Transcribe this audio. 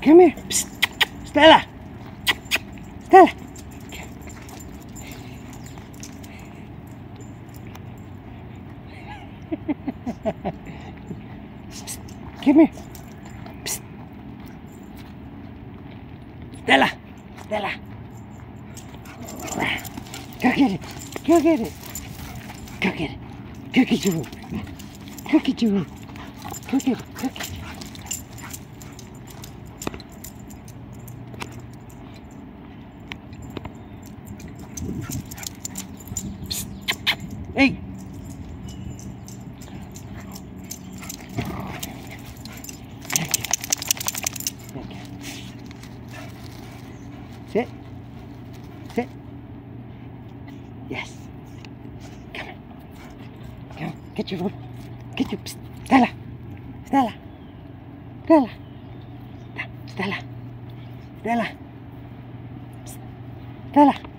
Come here. Psst. Stella. Stella. Psst. Come here. Psst. Stella. Stella. Go get it. Go get it. Go get it. Go get your room. Go get your room. Go get it. Go get it. Psst. Hey. Sit. Sit. Yes. Come on. Come on. Get your food. Get your... Psst. Stella. Stella. Stella. Stella. Stella. Psst. Stella.